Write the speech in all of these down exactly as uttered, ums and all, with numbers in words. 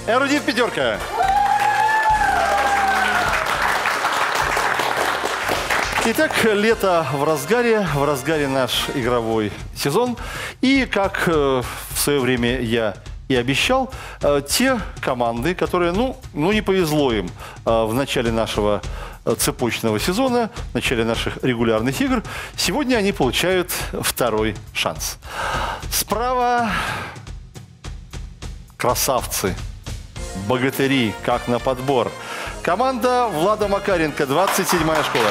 Эрудит пятерка. Итак, лето в разгаре, в разгаре наш игровой сезон. И, как э, в свое время я и обещал, э, те команды, которые, ну, ну не повезло им э, в начале нашего э, цепочного сезона, в начале наших регулярных игр, сегодня они получают второй шанс. Справа красавцы, богатыри, как на подбор. Команда Влада Макаренко, двадцать седьмая школа.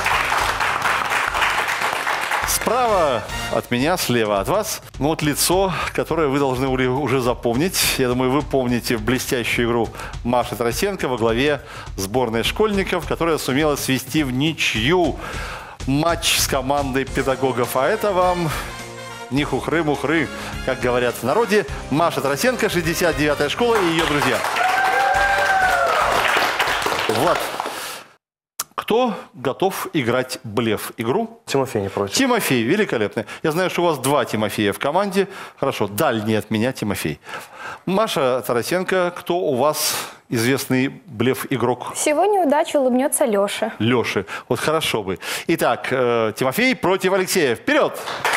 Справа от меня, слева от вас, ну вот лицо, которое вы должны уже запомнить. Я думаю, вы помните блестящую игру Маши Тарасенко во главе сборной школьников, которая сумела свести в ничью матч с командой педагогов. А это вам не хухры-мухры, как говорят в народе. Маша Тарасенко, шестьдесят девятая школа и ее друзья. Влад, кто готов играть блеф игру? Тимофей не против. Тимофей, великолепно. Я знаю, что у вас два Тимофея в команде. Хорошо, дальний от меня Тимофей. Маша Тарасенко, кто у вас известный блеф-игрок? Сегодня удача улыбнется Леше. Леше, вот хорошо бы. Итак, э, Тимофей против Алексея. Вперед!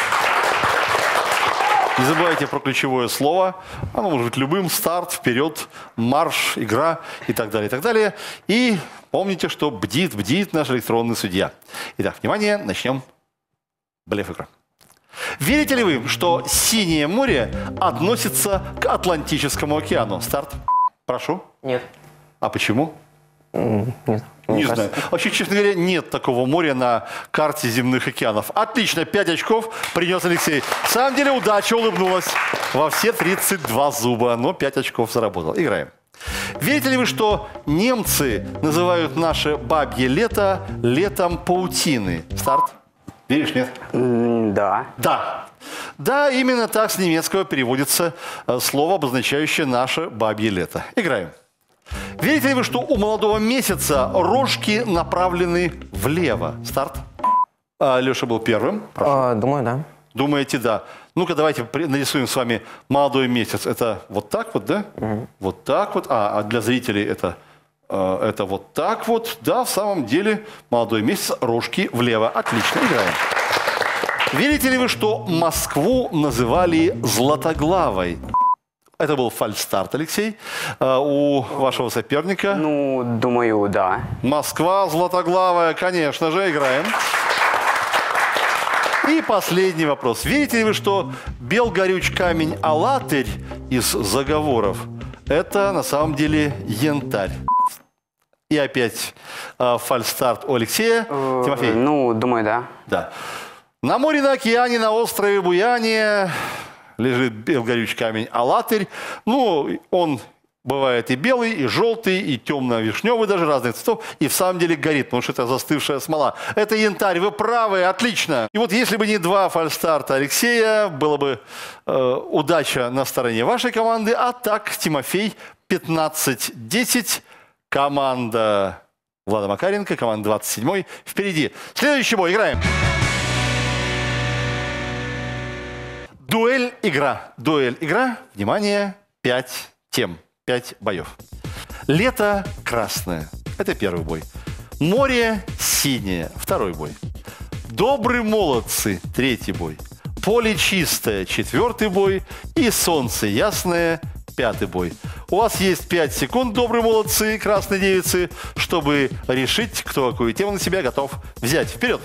Не забывайте про ключевое слово. Оно может быть любым. Старт, вперед, марш, игра и так далее, и так далее. И помните, что бдит, бдит наш электронный судья. Итак, внимание, начнем блеф-игру. Верите ли вы, что Синее море относится к Атлантическому океану? Старт. Прошу. Нет. А почему? Нет. Не знаю. Вообще, честно говоря, нет такого моря на карте земных океанов. Отлично, пять очков принес Алексей. На самом деле удача улыбнулась во все тридцать два зуба, но пять очков заработал. Играем. Верите ли вы, что немцы называют наше бабье лето летом паутины? Старт. Веришь, нет? Да. Да. Да, именно так с немецкого переводится слово, обозначающее наше бабье лето. Играем. Верите ли вы, что у молодого месяца рожки направлены влево? Старт. А, Леша был первым. А, думаю, да. Думаете, да. Ну-ка, давайте нарисуем с вами молодой месяц. Это вот так вот, да? Угу. Вот так вот. А, а для зрителей это, э, это вот так вот. Да, в самом деле молодой месяц, рожки влево. Отлично, играем. Верите ли вы, что Москву называли Златоглавой? Это был фальстарт, Алексей. А у вашего соперника? Ну, думаю, да. Москва Златоглавая, конечно же, играем. И последний вопрос. Верите ли вы, что бел горюч камень Алатырь из заговоров – это на самом деле янтарь? И опять э, фальстарт у Алексея. Э, Тимофей? Ну, думаю, да. Да. На море, на океане, на острове Буяне лежит бел горючий камень Алатырь. Ну, он бывает и белый, и желтый, и темно-вишневый, даже разных цветов. И в самом деле горит, потому что это застывшая смола. Это янтарь, вы правы, отлично. И вот если бы не два фальстарта Алексея, было бы э, удача на стороне вашей команды. А так, Тимофей, пятнадцать десять. Команда Влада Макаренко, команда двадцать седьмой впереди. Следующий бой, играем. Дуэль-игра. Дуэль-игра. Внимание, пять тем, пять боев. Лето красное. Это первый бой. Море синее. Второй бой. Добрые молодцы. Третий бой. Поле чистое. Четвертый бой. И солнце ясное. Пятый бой. У вас есть пять секунд, добрые молодцы, красные девицы, чтобы решить, кто какую тему на себя готов взять. Вперед!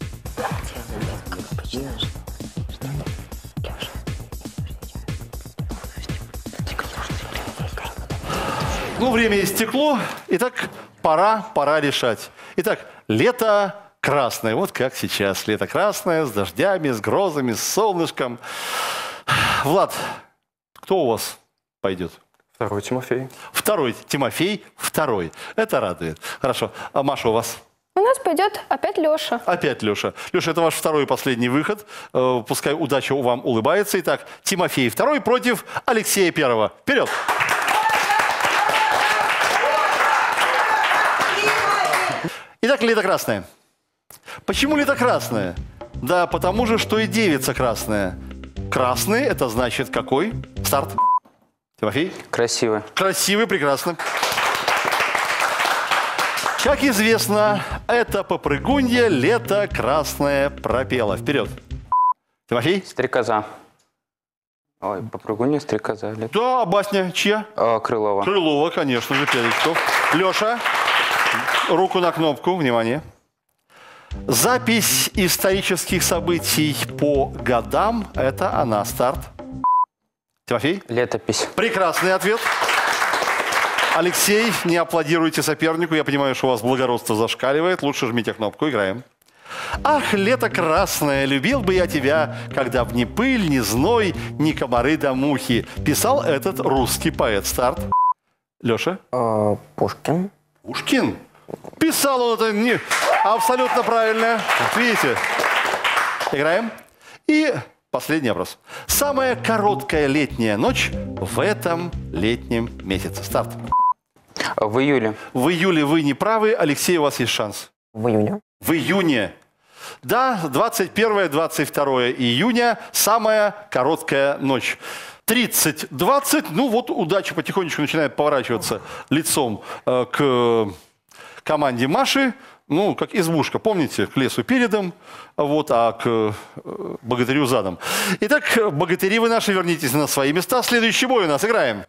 Ну, время истекло. Итак, пора, пора решать. Итак, лето красное. Вот как сейчас. Лето красное, с дождями, с грозами, с солнышком. Влад, кто у вас пойдет? Второй Тимофей. Второй Тимофей, второй. Это радует. Хорошо. А Маша у вас? У нас пойдет опять Леша. Опять Леша. Леша, это ваш второй и последний выход. Э, пускай удача вам улыбается. Итак, Тимофей второй против Алексея первого. Вперед! Итак, лето красное. Почему лето красное? Да потому же, что и девица красная. Красный – это значит какой? Старт. Тимофей? Красивый. Красивый, прекрасно. Как известно, эта попрыгунья лето красное пропела. Вперед. Тимофей? Стрекоза. Ой, попрыгунья, стрекоза. Лет. Да, басня чья? А, Крылова. Крылова, конечно же, пять очков. Леша, руку на кнопку, внимание. Запись исторических событий по годам – это она. Старт. Тимофей? Летопись. Прекрасный ответ. Алексей, не аплодируйте сопернику. Я понимаю, что у вас благородство зашкаливает. Лучше жмите кнопку. Играем. Ах, лето красное, любил бы я тебя, когда б ни пыль, ни зной, ни комары да мухи. Писал этот русский поэт. Старт. Леша? А, Пушкин. Пушкин? Писал он это не... абсолютно правильно. Видите? Играем. И последний вопрос. Самая короткая летняя ночь в этом летнем месяце. Старт. В июле. В июле вы не правы. Алексей, у вас есть шанс. В июне. В июне. Да, двадцать первое — двадцать второе июня самая короткая ночь. тридцать двадцать, ну вот удача потихонечку начинает поворачиваться лицом э, к команде Маши. Ну, как избушка, помните, к лесу передом, вот, а к э, богатырю задом. Итак, богатыри вы наши, вернитесь на свои места. Следующий бой у нас. Играем.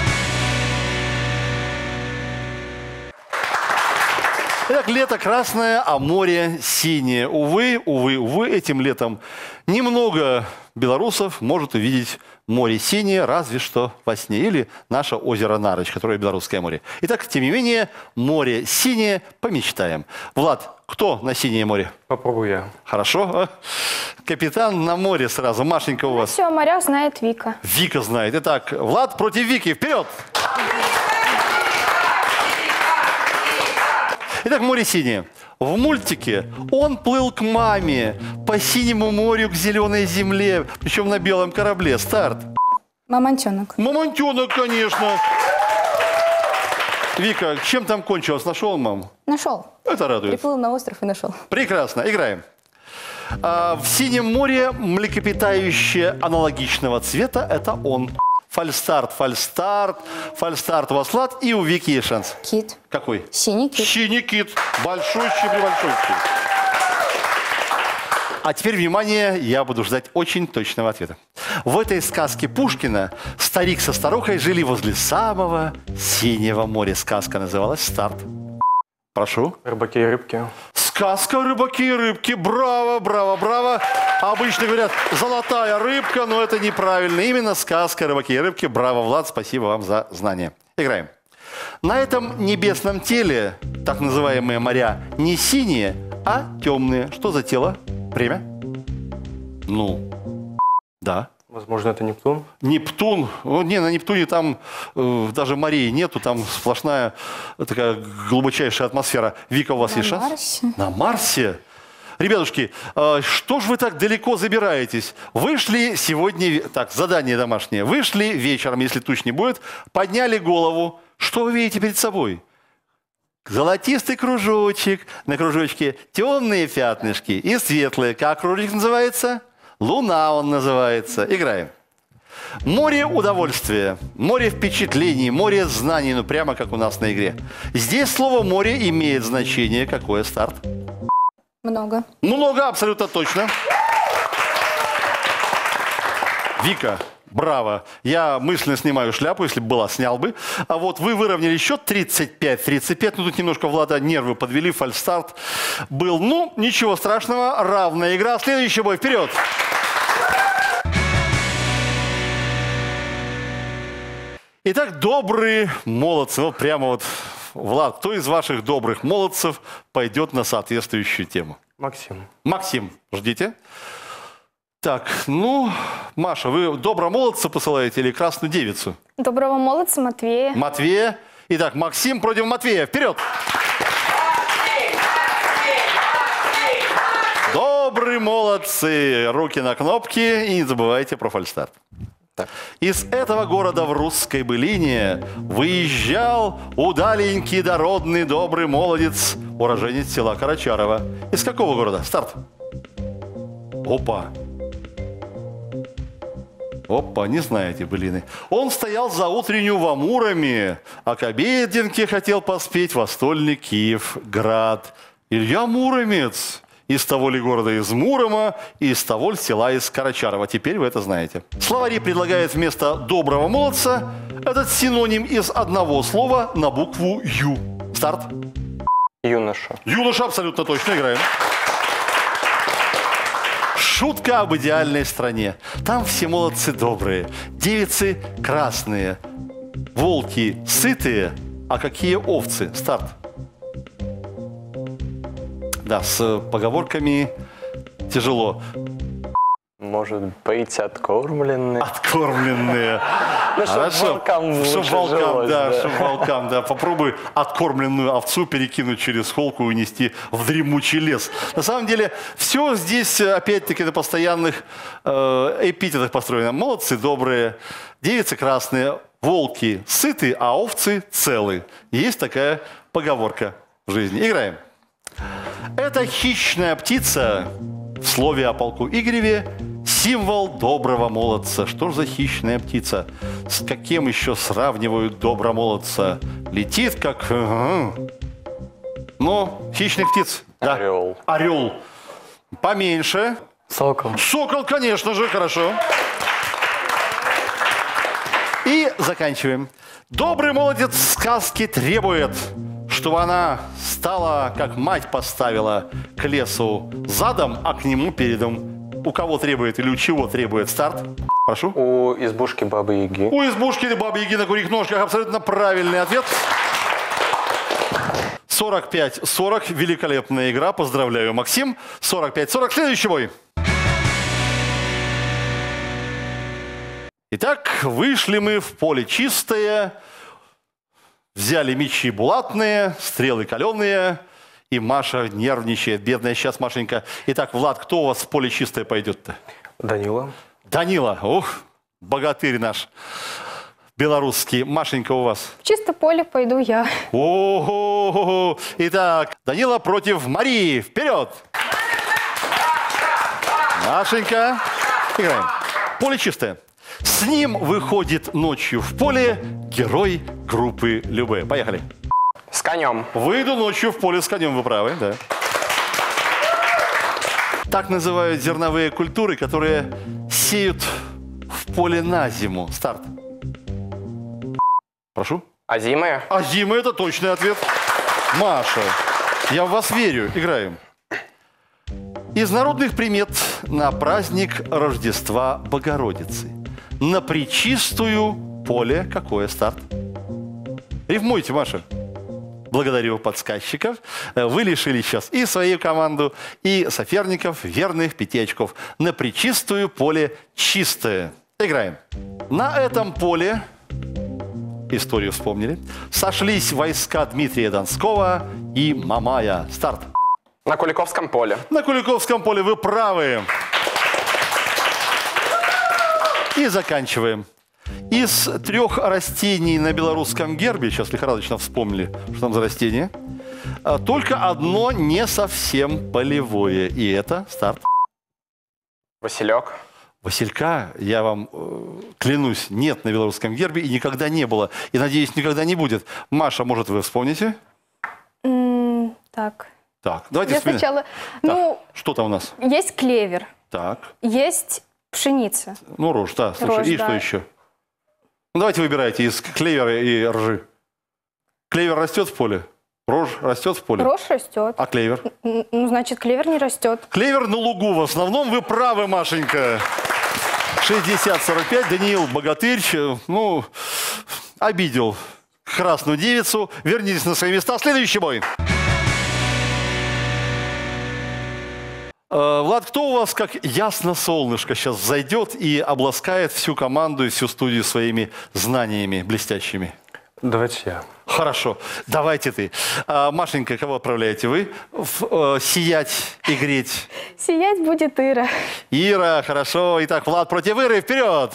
Итак, лето красное, а море синее. Увы, увы, увы, этим летом немного белорусов может увидеть море синее, разве что во сне. Или наше озеро Нарыч, которое Белорусское море. Итак, тем не менее, море синее, помечтаем. Влад, кто на синее море? Попробую я. Хорошо. Капитан на море сразу. Машенька у вас. Все о морях знает Вика. Вика знает. Итак, Влад против Вики. Вперед! Итак, море синее. В мультике он плыл к маме по синему морю к зеленой земле, причем на белом корабле. Старт. Мамонтенок. Мамонтенок, конечно. Вика, чем там кончилось? Нашел маму? Нашел. Это радует. Приплыл на остров и нашел. Прекрасно. Играем. А, в синем море млекопитающее аналогичного цвета – это он. Фальстарт, фальстарт, фальстарт у вас, Влад, и у Вики есть шанс. Кит. Какой? Синий кит. Синий кит. Большущий-пребольшущий. А теперь, внимание, я буду ждать очень точного ответа. В этой сказке Пушкина старик со старухой жили возле самого синего моря. Сказка называлась «Старт». Прошу. Рыбаки и рыбки. Сказка «Рыбаки и рыбки». Браво, браво, браво. Обычно говорят «золотая рыбка», но это неправильно. Именно сказка «Рыбаки и рыбки». Браво, Влад, спасибо вам за знание. Играем. На этом небесном теле, так называемые моря, не синие, а темные. Что за тело? Время? Ну, да. Возможно, это Нептун. Нептун. Ну, не, на Нептуне там э, даже морей нету, там сплошная такая глубочайшая атмосфера. Вика, у вас На есть шанс? Марсе. На Марсе? Ребятушки, э, что ж вы так далеко забираетесь? Вышли сегодня, так, задание домашнее. Вышли вечером, если туч не будет, подняли голову. Что вы видите перед собой? Золотистый кружочек. На кружочке темные пятнышки и светлые. Как кружочек называется? Луна он называется. Играем. Море удовольствия, море впечатлений, море знаний, ну прямо как у нас на игре. Здесь слово «море» имеет значение. Какое? Старт? Много. Много, абсолютно точно. Вика, браво. Я мысленно снимаю шляпу, если бы была, снял бы. А вот вы выровняли счет тридцать пять тридцать пять. Ну, тут немножко Влада нервы подвели, фальстарт был. Ну, ничего страшного, равная игра. Следующий бой, вперед! Итак, добрые молодцы. Вот прямо вот, Влад, кто из ваших добрых молодцев пойдет на соответствующую тему? Максим. Максим, ждите. Так, ну, Маша, вы доброго молодца посылаете или красную девицу? Доброго молодца Матвея. Матвея. Итак, Максим против Матвея. Вперед! Добрые молодцы. Руки на кнопки и не забывайте про фальстарт. Так. Из этого города в русской былине выезжал удаленький, дородный, добрый молодец, уроженец села Карачарова. Из какого города? Старт. Опа. Опа, не знаете, блины. Он стоял за утреннюю в Амуроме, а к обеденке хотел поспеть во стольный Киевград. Илья Муромец. Из того ли города из Мурома, и из того ли села из Карачарова. Теперь вы это знаете. Словари предлагают вместо доброго молодца этот синоним из одного слова на букву Ю. Старт. Юноша. Юноша, абсолютно точно, играем. Шутка об идеальной стране. Там все молодцы добрые, девицы красные, волки сытые, а какие овцы? Старт. Да, с поговорками тяжело. Может быть, откормленный. Откормленные. Ну, чтоб волкам лучше Чтоб волкам, жилось, да, да. чтоб волкам, да. Попробуй откормленную овцу перекинуть через холку и унести в дремучий лес. На самом деле, все здесь, опять-таки, на постоянных э, эпитетах построено. Молодцы добрые, девицы красные, волки сыты, а овцы целы. Есть такая поговорка в жизни. Играем. Это хищная птица, в слове о полку Игореве, символ доброго молодца. Что ж за хищная птица? С каким еще сравнивают добромолодца? Летит как... Ну, хищных птиц. Да. Орел. Орел. Поменьше. Сокол. Сокол, конечно же, хорошо. И заканчиваем. Добрый молодец сказки требует, чтобы она стала, как мать поставила, к лесу задом, а к нему передом. У кого требует или у чего требует? Старт. Прошу. У избушки Бабы Яги. У избушки Бабы Яги на курьих ножках. Абсолютно правильный ответ. сорок пять сорок. Великолепная игра. Поздравляю, Максим. сорок пять сорок. Следующий бой. Итак, вышли мы в поле чистое. Взяли мечи булатные, стрелы каленые, и Маша нервничает, бедная сейчас Машенька. Итак, Влад, кто у вас в поле чистое пойдет-то? Данила. Данила, ух, богатырь наш белорусский. Машенька у вас? В чисто поле пойду я. О-о-о-о. Итак, Данила против Марии. Вперед! Машенька, играем. Поле чистое. С ним выходит ночью в поле герой группы Любэ. Поехали. С конем. Выйду ночью в поле с конем, вы правы, да. Так называют зерновые культуры, которые сеют в поле на зиму. Старт. Прошу. Озимые. А зима – это точный ответ. Маша, я в вас верю. Играем. Из народных примет на праздник Рождества Богородицы. На пречистую поле какое? Старт. Рифмуйте, Маша. Благодарю подсказчиков. Вы лишили сейчас и свою команду, и соперников верных пяти очков. На пречистую поле чистое. Играем. На этом поле, историю вспомнили, сошлись войска Дмитрия Донского и Мамая. Старт. На Куликовском поле. На Куликовском поле вы правы. И заканчиваем. Из трех растений на белорусском гербе, сейчас лихорадочно вспомнили, что там за растение, только одно не совсем полевое. И это старт. Василек. Василька, я вам э, клянусь, нет на белорусском гербе и никогда не было. И, надеюсь, никогда не будет. Маша, может, вы вспомните? М, так. Так, давайте Я вспомним. сначала... Так, Ну, что там у нас? есть клевер, Так, есть пшеница. ну, рожь, да, слушай, Рожь, и да. что еще? Ну, давайте выбирайте из клевера и ржи. Клевер растет в поле? Рожь растет в поле? Рожь растет. А клевер? Н- Ну, значит, клевер не растет. Клевер на лугу. В основном вы правы, Машенька. шестьдесят сорок пять. Даниил Богатырь, ну, обидел красную девицу. Вернитесь на свои места. Следующий бой. Э, Влад, кто у вас, как ясно солнышко, сейчас зайдет и обласкает всю команду и всю студию своими знаниями блестящими? Давайте я. Хорошо, давайте ты. А, Машенька, кого отправляете вы в, э, сиять и греть? Сиять будет Ира. Ира, хорошо. Итак, Влад против Иры, вперед!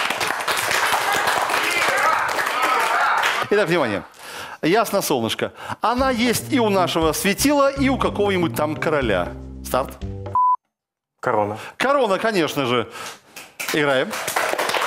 Итак, внимание. Ясно, солнышко. Она есть и у нашего светила, и у какого-нибудь там короля. Старт. Корона. Корона, конечно же. Играем.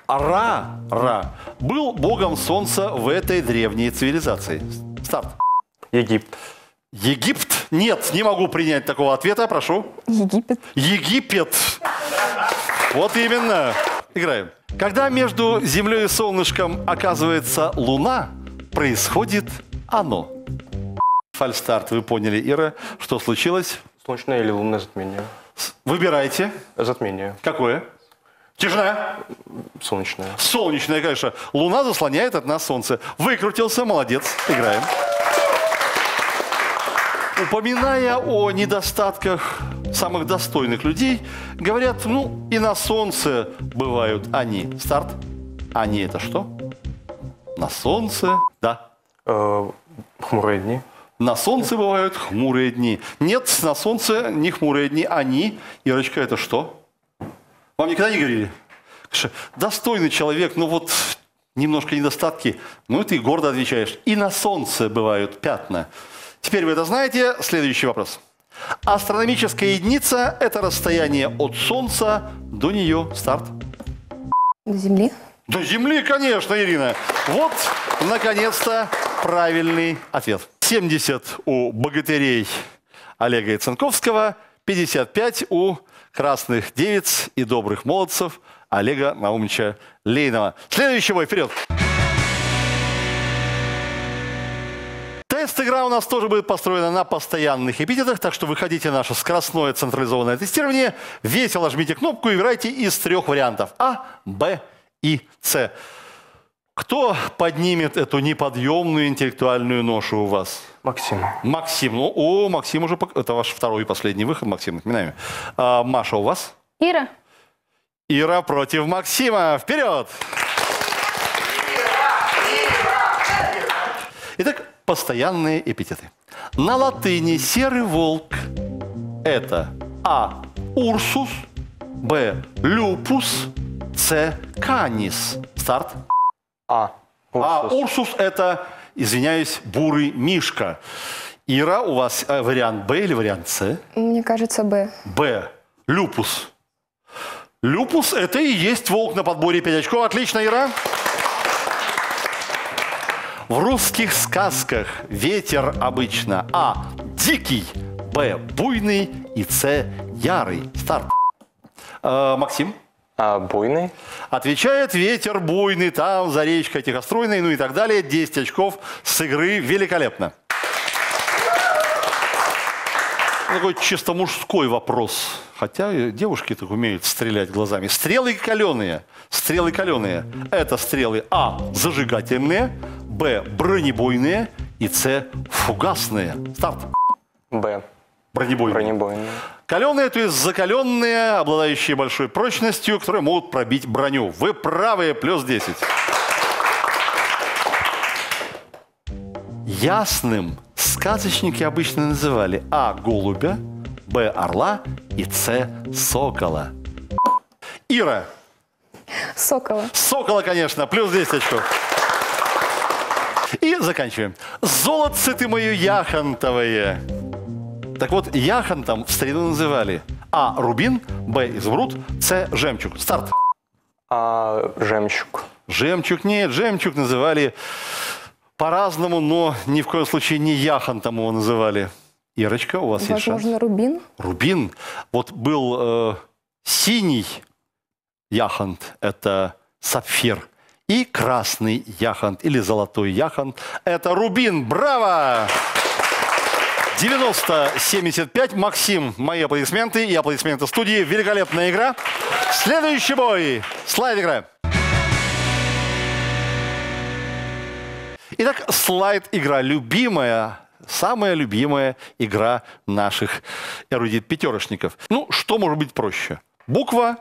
Ра, Ра был богом солнца в этой древней цивилизации. Старт. Египет. Египт? Нет, не могу принять такого ответа, прошу. Египет. Египет. Вот именно. Играем. Когда между Землей и солнышком оказывается Луна, происходит оно. Фальстарт, вы поняли, Ира, что случилось? Солнечное или лунное затмение? Выбирайте. Затмение. Какое? Тишина. Солнечное. Солнечное, конечно. Луна заслоняет от нас солнце. Выкрутился, молодец. Играем. Упоминая о недостатках самых достойных людей, говорят, ну, и на солнце бывают они. Старт. Они это что? На солнце, да. Э, хмурые дни. На солнце бывают хмурые дни. Нет, на солнце не хмурые дни. Они. Ирочка, это что? Вам никогда не говорили? Достойный человек, ну вот немножко недостатки. Ну, ты гордо отвечаешь. И на солнце бывают пятна. Теперь вы это знаете. Следующий вопрос. Астрономическая единица – это расстояние от Солнца до нее. Старт. До Земли. До Земли, конечно, Ирина. Вот, наконец-то, правильный ответ. семьдесят у богатырей Олега Яценковского, пятьдесят пять у красных девиц и добрых молодцев Олега Наумовича Лейнова. Следующий бой, вперед! Тест-игра у нас тоже будет построена на постоянных эпитетах, так что выходите в наше скоростное централизованное тестирование, весело жмите кнопку и выбирайте из трех вариантов А, Б и С. Кто поднимет эту неподъемную интеллектуальную ношу у вас? Максим. Максим. Ну, о, Максим уже... Это ваш второй и последний выход, Максим, напоминаем. А, Маша, у вас? Ира. Ира против Максима. Вперед! Итак, постоянные эпитеты. На латыни серый волк – это А. Урсус, Б. Люпус, С. Канис. Старт. А. А Урсус. Урсус – это, извиняюсь, бурый мишка. Ира, у вас э, вариант Б или вариант С? Мне кажется, Б. Б. Люпус. Люпус – это и есть волк на подборе пять очков. Отлично, Ира. В русских сказках ветер обычно А. Дикий, Б. Буйный и С. Ярый. Старт. Э, Максим. А, буйный. Отвечает ветер буйный, там за речкой тихостройной, ну и так далее. десять очков с игры. Великолепно. Такой чисто мужской вопрос. Хотя девушки так умеют стрелять глазами. Стрелы каленые. Стрелы каленые. Это стрелы А. Зажигательные, Б. Бронебойные и С. Фугасные. Старт. Б. Бронебойные. Бронебойный. Каленые, то есть закаленные, обладающие большой прочностью, которые могут пробить броню. Вы правы, плюс десять. Ясным сказочники обычно называли А. Голубя, Б. Орла и С. Сокола. Ира. Сокола. Сокола, конечно, плюс десять очков. И заканчиваем. Золотце ты мое яхонтовое. Так вот, яхонтом в старину называли А. Рубин, Б. Изумруд, С. Жемчуг. Старт. А, жемчуг. Жемчуг нет, жемчуг называли по-разному, но ни в коем случае не яхонтом его называли. Ирочка, у вас есть шанс? Возможно, Рубин. Рубин. Вот был э, синий яхонт, это сапфир. И красный яхонт или золотой яхонт – это рубин. Браво! девяносто семьдесят пять. Максим, мои аплодисменты и аплодисменты студии. Великолепная игра. Следующий бой. Слайд игра. Итак, слайд игра. Любимая, самая любимая игра наших эрудит-пятерочников. Ну, что может быть проще? Буква,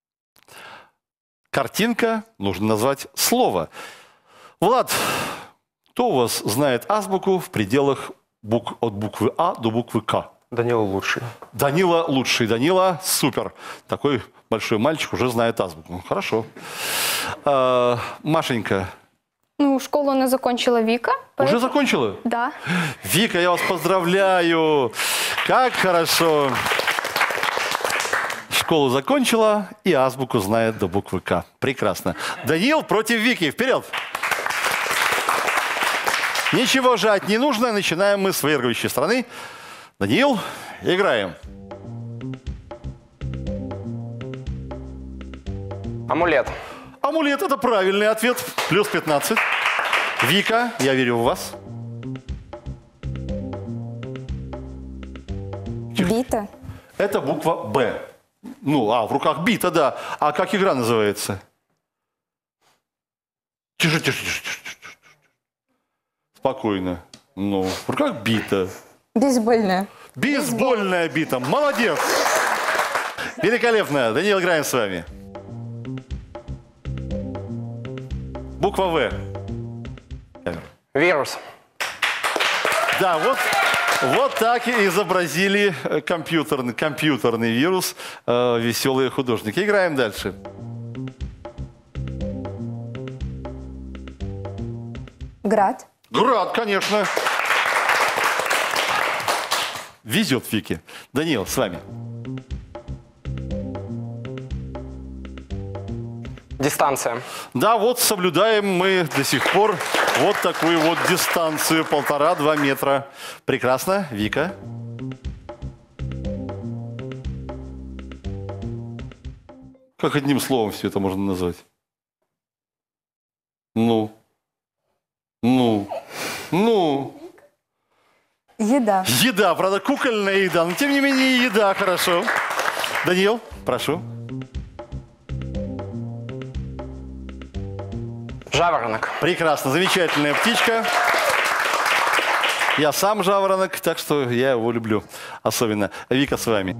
картинка, нужно назвать слово. Влад, кто у вас знает азбуку в пределах бук... от буквы А до буквы К? Данила лучший. Данила лучший. Данила супер. Такой большой мальчик уже знает азбуку. Хорошо. А, Машенька. Ну, школу она закончила Вика. Уже поэтому- закончила? Да. Вика, я вас поздравляю. Как хорошо. Школу закончила и азбуку знает до буквы К. Прекрасно. Даниил против Вики. Вперед! Ничего жать не нужно. Начинаем мы с выигрывающей стороны. Даниил, играем. Амулет. Амулет – это правильный ответ. Плюс пятнадцать. Вика, я верю в вас. Бита. Это буква Б. Ну, а, в руках бита, да. А как игра называется? Тише, тише, тише, тише, тише. Спокойно. Ну, в руках бита. Бейсбольная. Бейсбольная бита. Молодец. Великолепно. Даниил, играем с вами. Буква В. Вирус. Да, вот, вот так и изобразили компьютерный, компьютерный вирус э, веселые художники. Играем дальше. Град. Град, конечно. Везет Вике. Даниил, с вами. Дистанция. Да, вот соблюдаем мы до сих пор вот такую вот дистанцию, полтора-два метра. Прекрасно. Вика. Как одним словом все это можно назвать? Ну. Ну. Ну. Еда. Еда, правда, кукольная еда, но тем не менее еда, хорошо. Даниил, прошу. Жаворонок. Прекрасно, замечательная птичка. Я сам жаворонок, так что я его люблю особенно. Вика, с вами.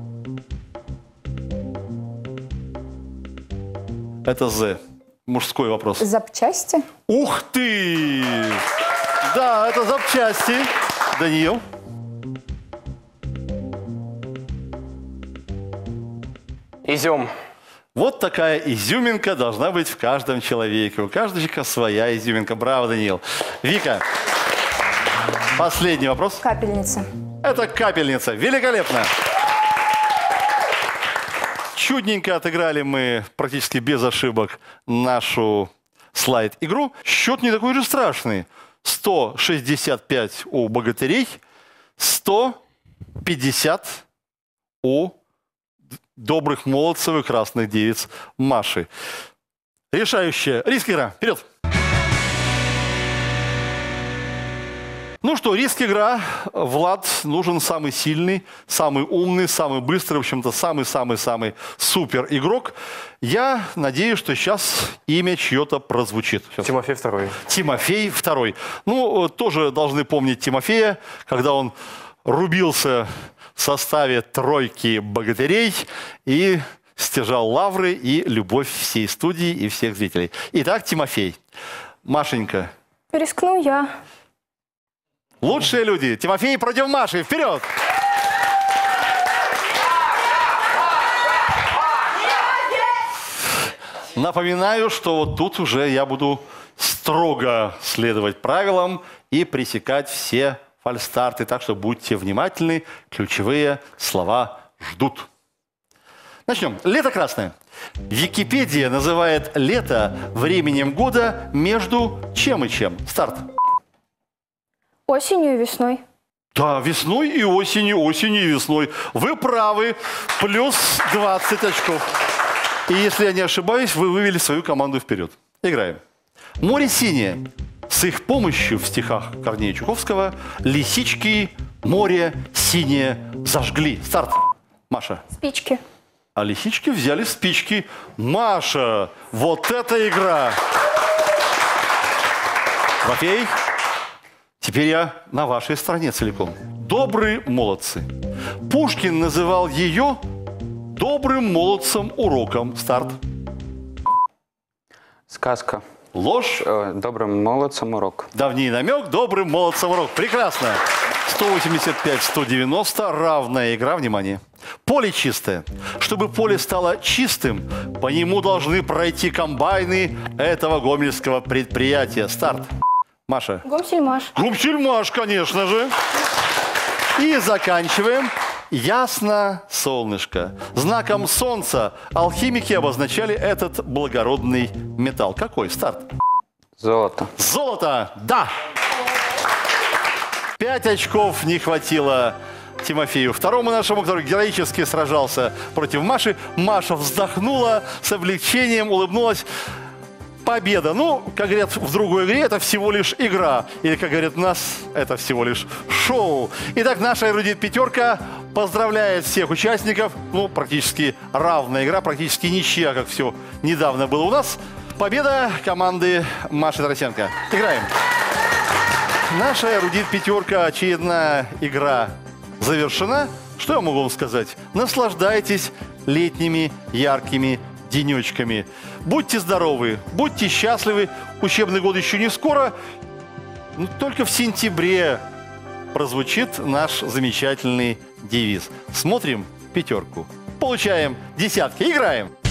Это З. Мужской вопрос. Запчасти. Ух ты! Да, это запчасти. Даниил. Изюм. Вот такая изюминка должна быть в каждом человеке. У каждого человека своя изюминка. Браво, Даниил. Вика, последний вопрос. Капельница. Это капельница. Великолепно. Чудненько отыграли мы практически без ошибок нашу слайд-игру. Счет не такой же страшный. сто шестьдесят пять у богатырей, сто пятьдесят у добрых молодцев и красных девиц Маши. Решающая. Риск-игра. Вперед! Ну что, риск-игра. Влад нужен самый сильный, самый умный, самый быстрый, в общем-то, самый-самый-самый супер игрок. Я надеюсь, что сейчас имя чье-то прозвучит. Сейчас. Тимофей второй. Тимофей второй. Ну, тоже должны помнить Тимофея, когда он рубился в составе тройки богатырей и стяжал лавры и любовь всей студии и всех зрителей. Итак, Тимофей. Машенька. Рискну я. Лучшие люди. Тимофей против Маши. Вперед! Напоминаю, что вот тут уже я буду строго следовать правилам и пресекать все фальстарты. Так что будьте внимательны. Ключевые слова ждут. Начнем. Лето красное. Википедия называет лето временем года между чем и чем. Старт. Осенью и весной. Да, весной и осенью, осенью и весной. Вы правы. Плюс двадцать очков. И если я не ошибаюсь, вы вывели свою команду вперед. Играем. Море синее. С их помощью в стихах Корнея Чуковского лисички море синее зажгли. Старт. Маша. Спички. А лисички взяли спички. Маша, вот это игра! Тимофей, теперь я на вашей стороне целиком. Добрые молодцы. Пушкин называл ее добрым молодцем уроком. Старт. Сказка. Ложь. Э, добрым молодцем урок. Давний намек. Добрым молодцем урок. Прекрасно. сто восемьдесят пять сто девяносто. Равная игра. Внимание. Поле чистое. Чтобы поле стало чистым, по нему должны пройти комбайны этого гомельского предприятия. Старт. Маша. Гомсельмаш. Гумсельмаш, конечно же. И заканчиваем. Ясно, солнышко. Знаком солнца алхимики обозначали этот благородный металл. Какой? Старт. Золото. Золото! Да! Пять очков не хватило Тимофею Второму нашему, который героически сражался против Маши. Маша вздохнула с облегчением, улыбнулась. Победа. Ну, как говорят в другой игре, это всего лишь игра. Или, как говорят у нас, это всего лишь шоу. Итак, наша эрудит пятерка поздравляет всех участников. Ну, практически равная игра, практически ничья, как все недавно было у нас. Победа команды Маши Тарасенко. Играем. Наша эрудит пятерка, очередная игра завершена. Что я могу вам сказать? Наслаждайтесь летними яркими денечками. Будьте здоровы, будьте счастливы. Учебный год еще не скоро. Но только в сентябре прозвучит наш замечательный девиз. Смотрим пятерку. Получаем десятки. Играем.